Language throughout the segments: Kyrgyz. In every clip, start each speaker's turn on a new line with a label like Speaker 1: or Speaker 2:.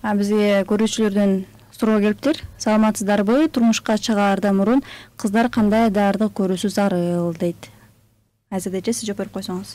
Speaker 1: Бизге көрүүчүлөрдөн суроо келиптир. Саламатсыздарбы? Турмушка чыгаардан мурун кыздар кандай даярдык көрүүсү зарыл дейт. Азырдечи сиз жооп берип койсоңуз.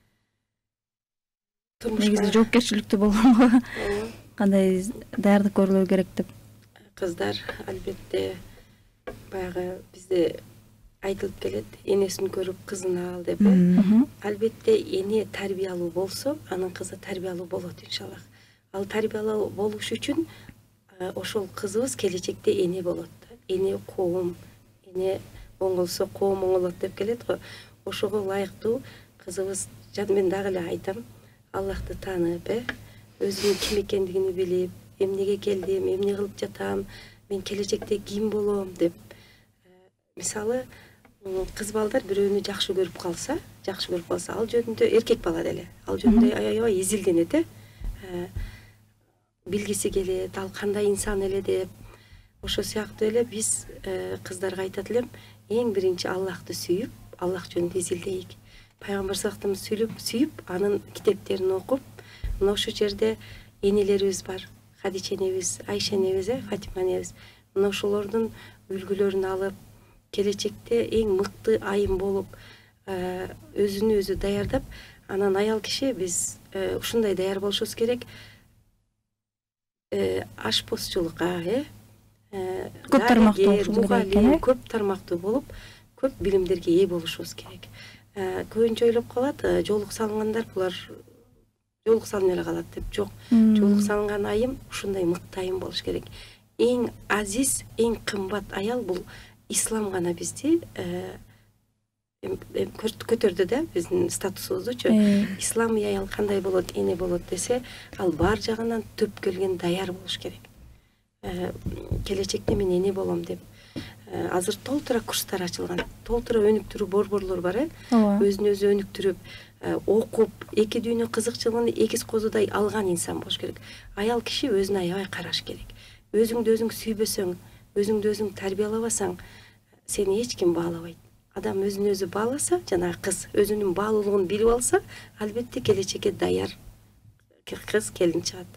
Speaker 1: Негизи жоопкерчиликтүү болгонго кандай даярдык көрүлөрү керек деп.
Speaker 2: Кыздар албетте баягы бизде айтылып келет, энесин көрүп кызын ал деп. Албетте эне тарбиялуу болсо, анын кызы тарбиялуу болот иншаллах. Ал тарбиялуу болуш үчүн ошол кызыбыз келечекте эне болот. Эне коом, эне оңолсо коом оңолот деп келет го. Ошого ылайыктуу кызыбыз, жана мен дагы эле айтам, Аллахты таанып, өзүнүн ким экендигин билип, эмнеге келдим, эмне кылып жатам, мен келечекте ким болом деп. Мисалы, кыз балдар бирөөнү жакшы көрүп калса, ал жөнүндө эркек бала деле, ал жөнүндө аябай изилденет, билгиси келет, ал кандай инсан эле деп. Ошо сыяктуу эле биз кыздарга айтат элем, эң биринчи Аллахты сүйүп, Аллах жөнүндө изилдейик. Пайгамбар саллаллаху сүйүп, анын китептерин окуп, мына ошол жерде энелерибиз бар. Хадича энебиз, Айша энебиз, Фатима энебиз. Мына ошолордун үлгүлөрүн алып, келечекте эң мыкты айым болуп, өзүнү өзү даярдап, анан аял киши биз ушундай даяр болушубуз керек. Ашпозчулукка,
Speaker 1: көп тармактуу
Speaker 2: көп тармактуу болуп, көп билимдерге ээ болушубуз керек. Көбүнчө ойлоп калат, жоолук салынгандар булар жоолук салынып эле калат деп. Жок, жоолук салынган айым ушундай мыкты айым болуш керек. Эң азиз, эң кымбат аял бул ислам гана бизди көтөрдү да, биздин статусубуздучу. Исламый аял кандай болот, эне болот десе, ал бар жагынан төп келген даяр болуш керек. Келечекте мен эне болом деп. Азыр толтура курстар ачылган, толтура өнүктүрүү борборлор бар, өзүн өзү өнүктүрүп, окуп, эки дүйнө кызыкчылыгын экиз козудай алган инсан болуш керек. Аял киши өзүнө аябай караш керек. Өзүңдү өзүң сүйбөсөң, өзүңдү өзүң тарбиялабасаң, сени эч ким баалабайт. Адам өзүн өзү бааласа, жана кыз өзүнүн баалуулугун билип алса, албетте келечекке даяр кыз келин чыгат.